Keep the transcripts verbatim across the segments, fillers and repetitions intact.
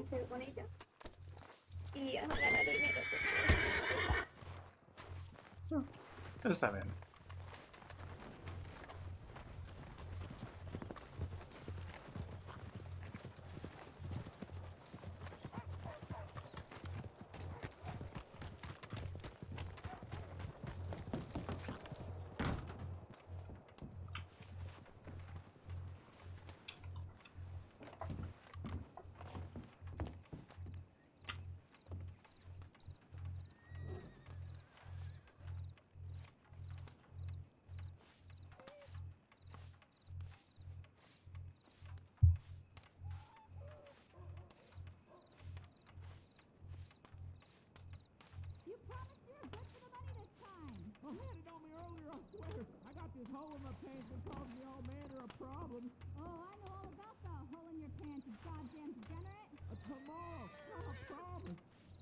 hacer con ella y a ganar dinero. Está bien. Well, he had it on me earlier, I swear. I got this hole in my pants that caused me all manner of problems. Oh, I know all about the hole in your pants, you goddamn degenerate. Uh, tomorrow, I promise.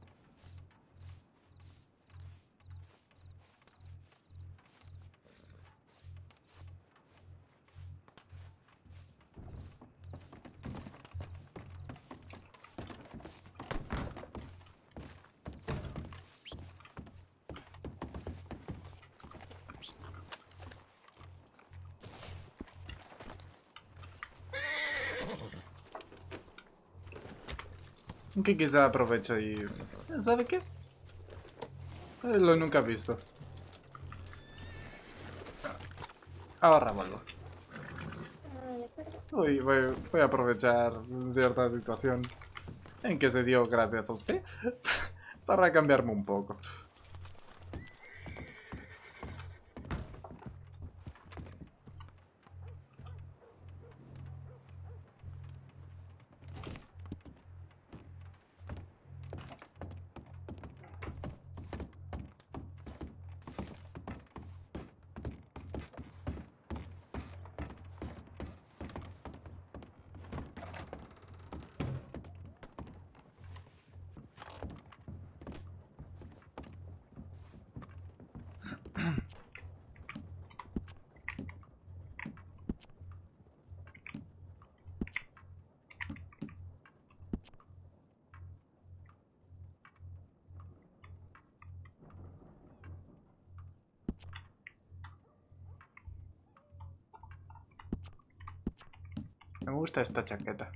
Que quizá aprovecho y... ¿Sabe qué? Eh, Lo nunca he visto. Ahora vuelvo. Ah, de acuerdo. Uy, voy, voy a aprovechar cierta situación en que se dio gracias a usted para cambiarme un poco. Me gusta esta chaqueta.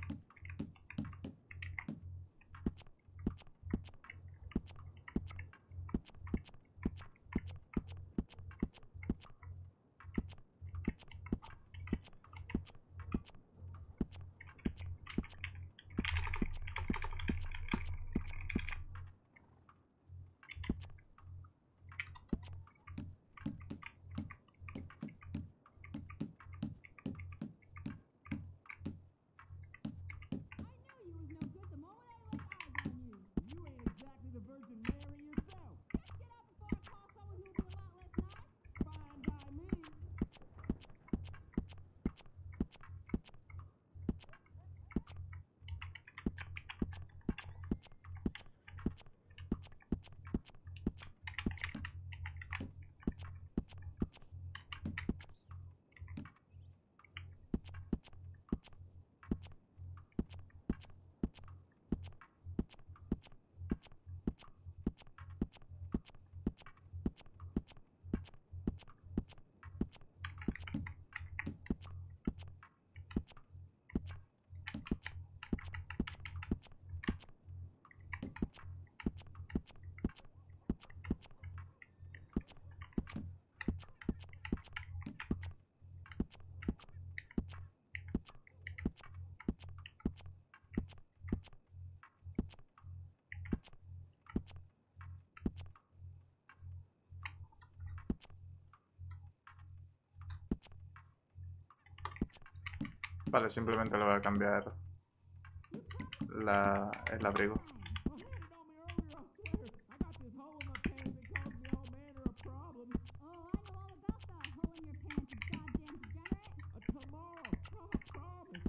Vale, simplemente le voy a cambiar la, el abrigo. Well, he had it on me earlier, I swear. I got this hole in my pants that caused me all manner of problems. Oh, I know all about the hole in your pants, you goddamn degenerate. Uh, tomorrow, I promise.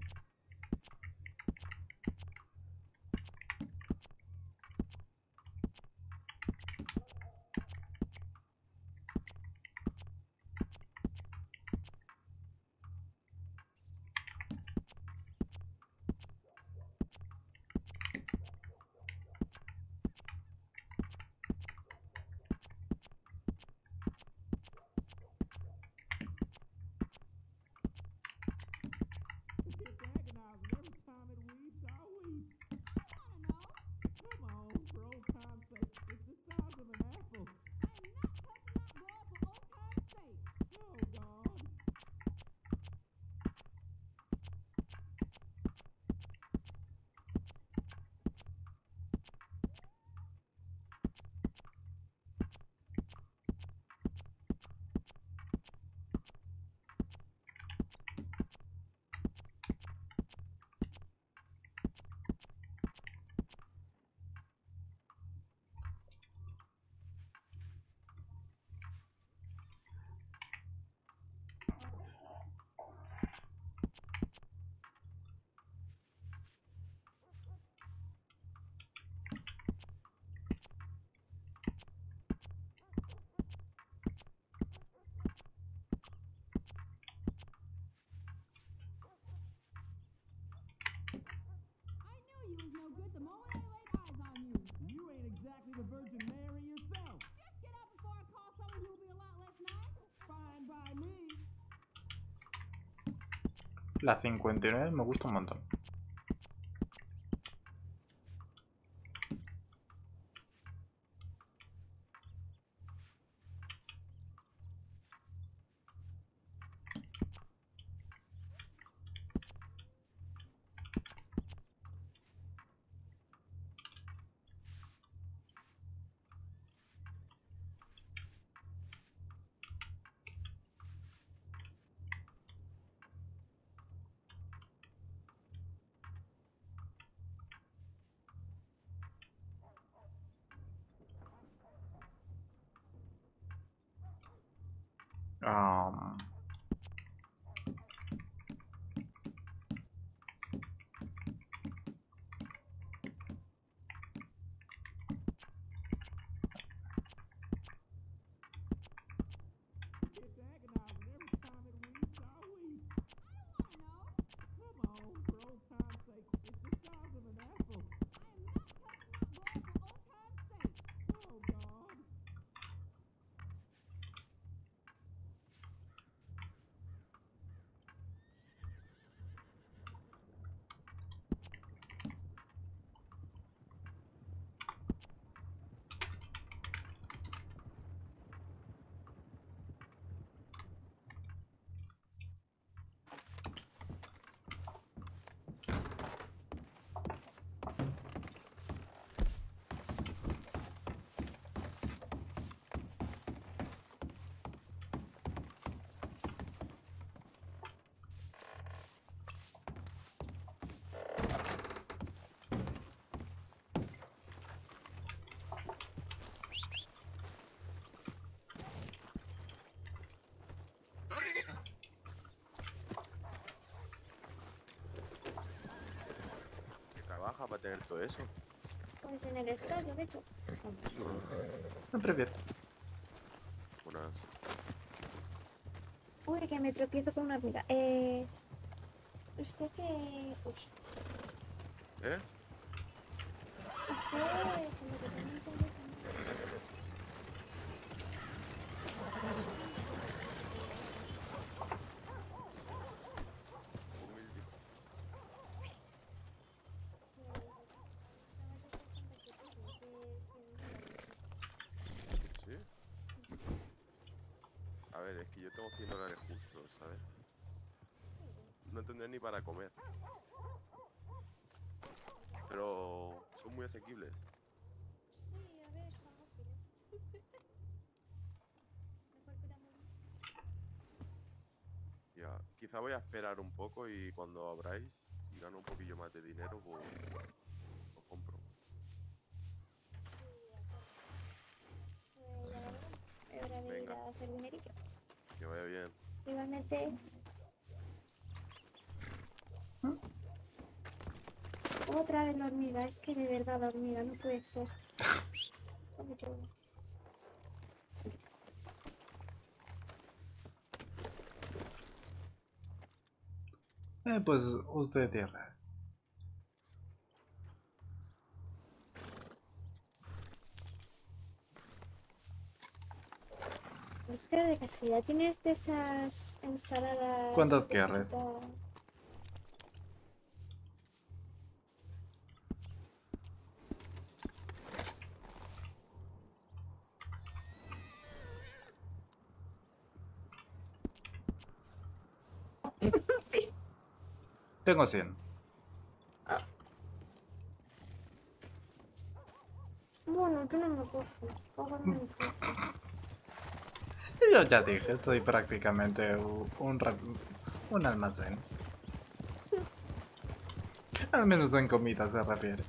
La cincuenta y nueve me gusta un montón. Um, It's agonizing every time it weeps, I weep. I don't know. Come on, for old time's sake. It's the size of an apple. I am not touching that boy for old time's sake. Oh, God. ¿Que trabaja para tener todo eso? Pues en el estado, yo de hecho. Привет. Unas... Uy, que me tropiezo con una hormiga. Eh. Usted que. Uy. ¿Eh? Usted. Como que tiene un teléfono. Humilde. ¿Sí? A ver, es que yo tengo cien dólares justos, ¿sabes? No tendré ni para comer. Pero son muy asequibles. Sí, a ver, son útiles. Mejor que la móvil. Ya, quizá voy a esperar un poco y cuando abráis, si gano un poquillo más de dinero, pues os compro. Pues ya la veremos. Es hora de ir Venga. a hacer dinerillo. Que vaya bien. Igualmente. Otra vez la hormiga, es que de verdad la hormiga no puede ser. Como yo. Eh, pues usted tierra. Víctor, de casualidad, ¿tienes de esas ensaladas? ¿Cuántas de quieres? fruta? Tengo cien. Bueno, yo no me cojo. Cógame el tío. Yo ya dije, soy prácticamente u- un, ra- un almacén. Al menos en comida se refiere.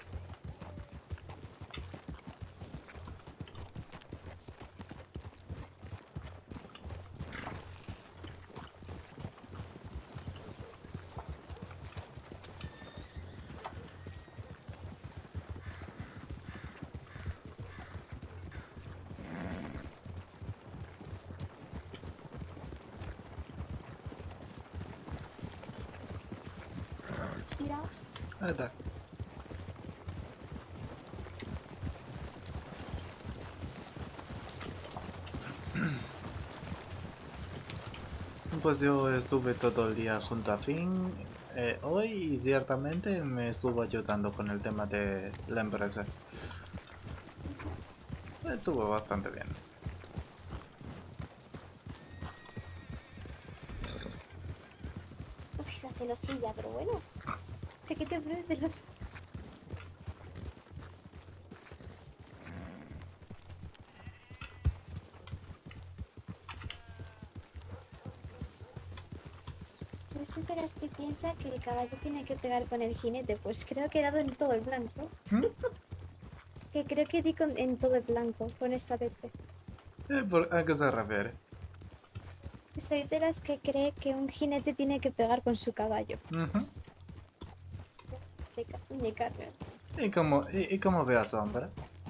Mira, Ahí está. Pues yo estuve todo el día junto a Finn eh, hoy y ciertamente me estuvo ayudando con el tema de la empresa. Estuvo bastante bien. Uy, la celosilla, pero bueno. ¿De qué te parece los... ¿No superas que piensa que el caballo tiene que pegar con el jinete? Pues creo que he dado en todo el blanco. ¿Mm? Que creo que di con- en todo el blanco con esta vez. Eh, ¿por- ¿A qué se refiere? Soy de las que cree que un jinete tiene que pegar con su caballo. Ujú. De ca- mi carne. ¿Y cómo, y, y cómo ve a Sombra?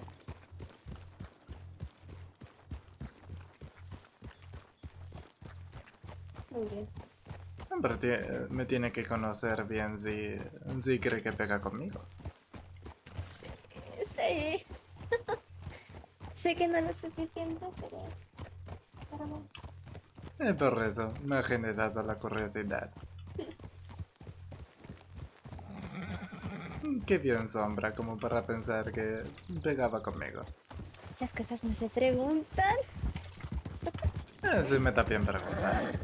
Muy bien. Pero tie- me tiene que conocer bien si, si cree que pega conmigo. Sí. Sí. Sé que no lo suficiente, pero... pero bueno. Eh, por eso me ha generado la curiosidad. Qué bien Sombra como para pensar que pegaba conmigo. Esas cosas no se preguntan. Eh, sí me está bien preguntar.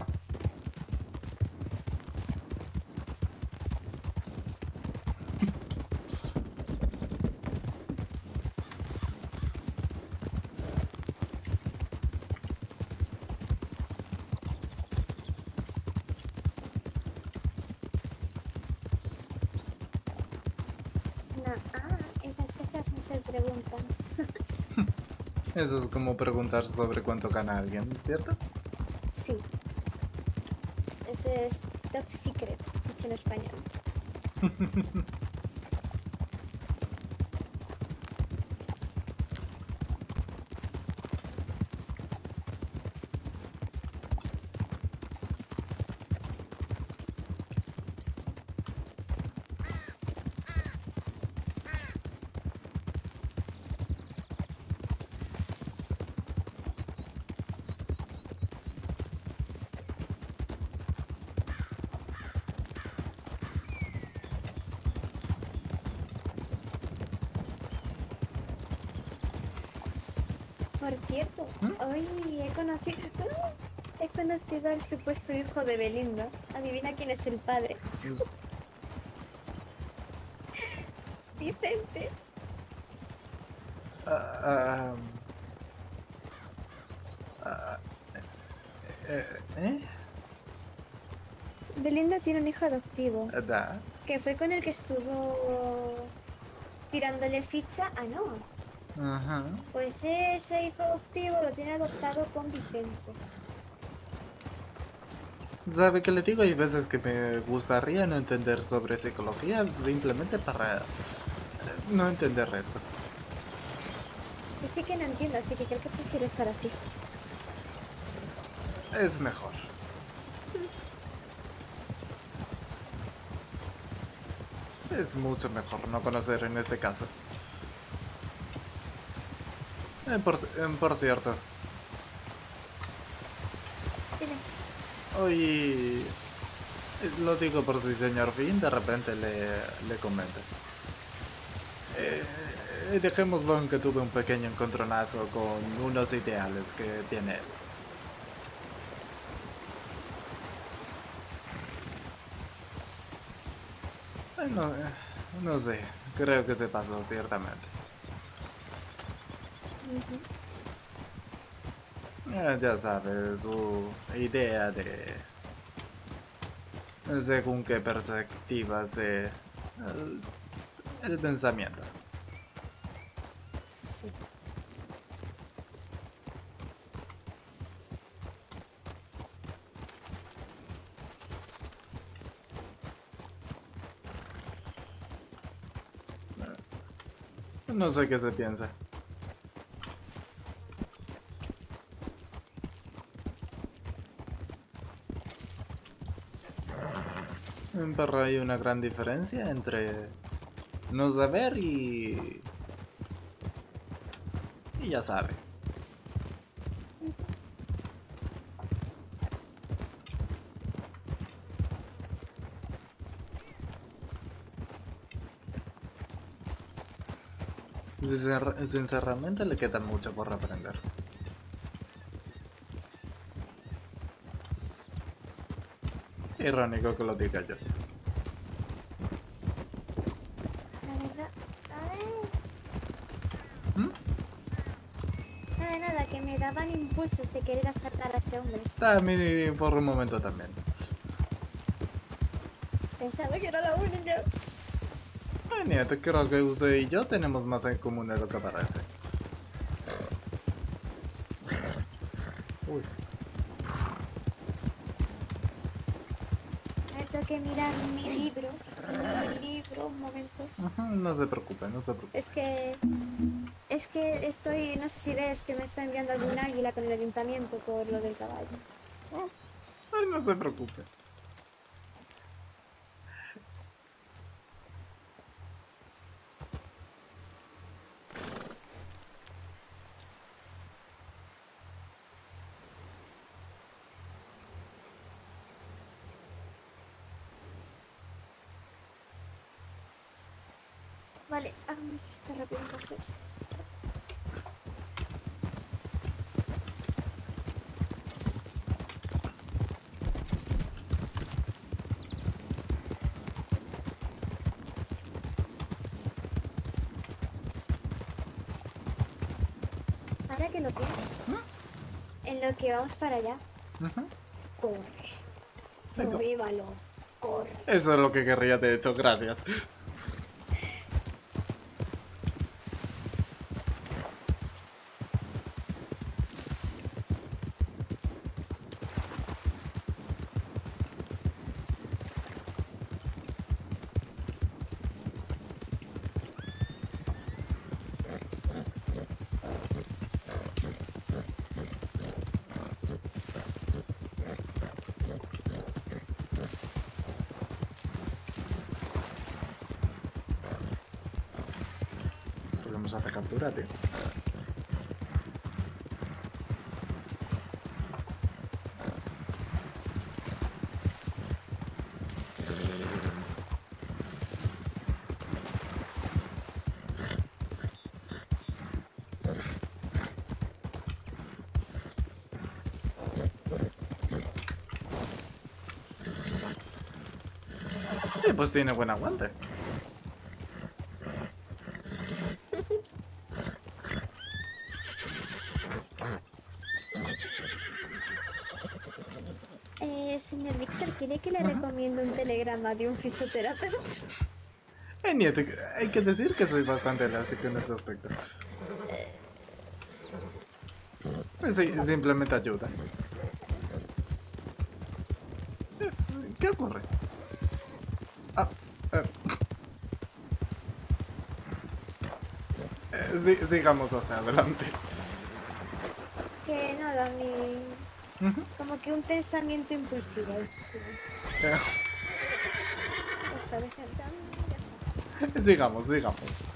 No, ah, esas cosas no se preguntan. Eso es como preguntar sobre cuánto gana alguien, ¿cierto? Sí. Eso es top secret, dicho en español. Por cierto, hoy he conocido... He conocido al supuesto hijo de Belinda. Adivina quién es el padre. Vicente. Ah, ah, ah, eh, ¿Eh? Belinda tiene un hijo adoptivo, Da. que fue con el que estuvo tirándole ficha a Noah. Ajá. Pues ese hijo adoptivo lo tiene adoptado con Vicente. ¿Sabe qué le digo? Hay veces que me gustaría no entender sobre psicología simplemente para eh, no entender esto. Yo sí que no entiendo, así que creo que prefiero estar así. Es mejor. Es mucho mejor no conocer en este caso. Eh, por, eh, por cierto, Dime. hoy eh, lo digo por si señor Finn de repente le, le comenta. Eh, eh, dejémoslo en que tuve un pequeño encontronazo con unos ideales que tiene él. Eh, No, eh, no sé, creo que se pasó ciertamente. Eh, ya sabes, su idea de según qué perspectiva se el, el pensamiento. Sí. No sé qué se piensa. Pero hay una gran diferencia entre no saber y... y ya sabe. Sincer- Sinceramente le queda mucho por aprender. Irónico que lo diga yo. La verdad... Ay, ¿Mm? nada, nada, que me daban impulsos de querer asaltar a ese hombre. A mí por un momento también. Pensaba que era la única. Ay, nieto, creo que usted y yo tenemos más en común de lo que parece. Uy. A ver, tengo que mirar mi libro. Mi libro, un momento. Ajá, no se preocupe, no se preocupe. Es que... Es que estoy... No sé si ves que me está enviando algún águila con el ayuntamiento por lo del caballo. Ay, no se preocupe. Vale, vamos a estar rápido entonces. Ahora que lo pienso, en lo que vamos para allá, Ajá. corre. Venga. Corre, balón, corre. Eso es lo que querría, de hecho, gracias. Podemos hacer captura, tío. Eh, pues tiene buen aguante. Eh, señor Víctor, ¿quiere que le recomiendo un telegrama de un fisioterapeuta? Eh, nieto, hay que decir que soy bastante elástico en ese aspecto. Eh, Sí, simplemente ayuda. Eh, ¿Qué ocurre? Ah, eh. Eh, sí, sigamos hacia adelante. Que nada, mi... Ujú. Como que un pensamiento impulsivo. Eh, Esta vez ya- ya está. sigamos, sigamos.